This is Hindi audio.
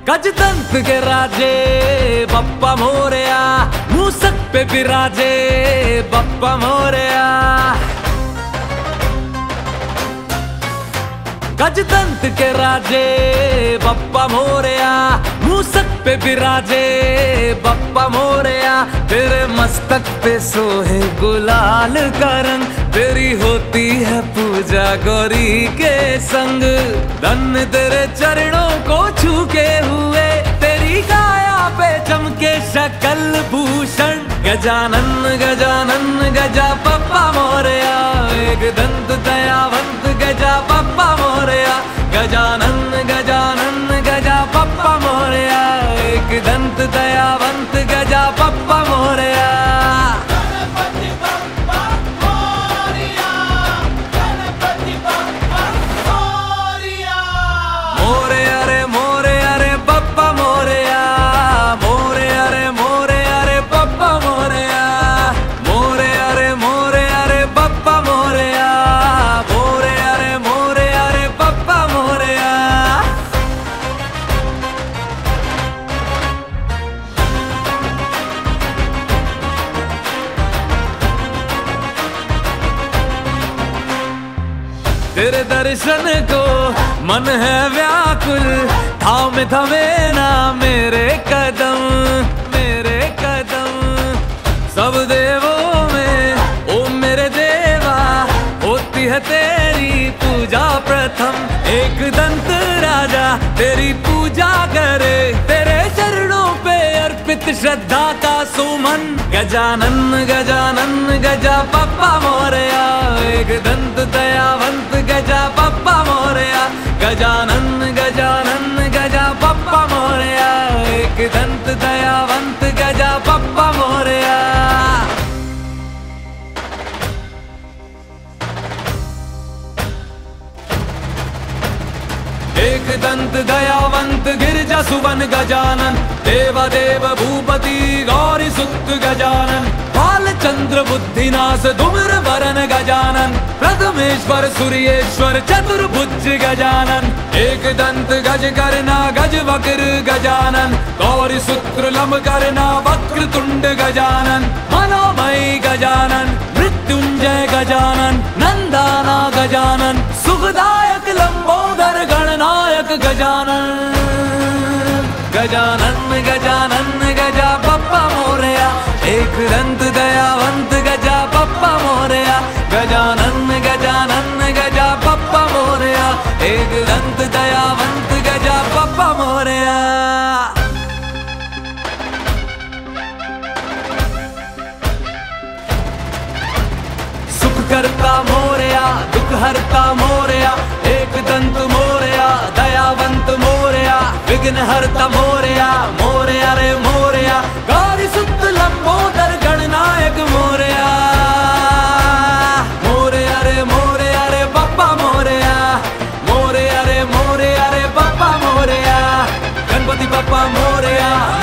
गजदंत के राजे बप्पा मोरया, मूसक पे विराजे बप्पा मोरया। गजदंत के राजे बप्पा मोरया, मूसक पे विराजे बप्पा मोरया। तेरे मस्तक पे सोहे गुलाल का रंग, तेरी होती है पूजा गौरी के संग। धन्य तेरे चरणों को छू के हुए, तेरी काया पे चमके शकल भूषण। गजानन गजानन गजा बप्पा मोरया, एक दंत दयावंत गजा बप्पा मोरया। गजानन गजानन गजा बप्पा मोरया, एक दंत दयावंत गजा बप्पा मोरया। गणपति बप्पा मोरया, गणपति बप्पा मोरया। मोरया रे मोरया रे बप्पा मोरया, मोरया रे मोरया रे बप्पा मोरया। मोरया रे मोरया रे बप्पा मोरया, मोरया रे मोरया रे बप्पा मोरया। तेरे दर्शन को मन है व्याकुल, थाम थमे ना मेरे कदम, मेरे कदम। सब देवों में ओ मेरे देवा, होती है तेरी पूजा प्रथम। एक दंत राजा तेरी पूजा करे, तेरे चरणों पे अर्पित श्रद्धा का सुमन। गजानन गजानन गजा बप्पा मोरया, एक दंत दयावंत गजा बप्पा मोरया। गजानन गजानन गजा बप्पा मोरया, एक दंत दयावंत गजा बप्पा मोरया। एक दंत दयावंत गिरजा सुवन गजानन, देवादेव भूपति गौरी सुत गजानन। बालचंद्र बुद्धिनाश धूम्र वरन गजानन, प्रथमेश्वर सूर्येश्वर चतुर्भुज गजानन। एक दंत गज करना गज वक्र गजानन, गौरी सूत्र लंब करना वक्र तुंड गजानन। मनोमय गजानन, मृत्युंजय गजानन, नंदाना गजानन। सुखदायक लंबोदर गणनायक गजानन। गजानन गजानन गजा बप्पा मोरया, एक दंत दयावंत गजा बप्पा मोरया। गजानन गजानन गजा बप्पा मोरया, एक दंत दयावंत गजा बप्पा मोरया। सुख करता मोरया, दुख हरता मोरया, एक दंत मोरया, दयावंत मोरया। विघ्न हरता मोरया, मोरया रे मोरया। गौरी सुत लंबोदर गणनायक मोरया, मोरया रे मोरया रे बप्पा मोरया। मोरया रे मोरया रे बप्पा मोरया, गणपति बप्पा मोरया।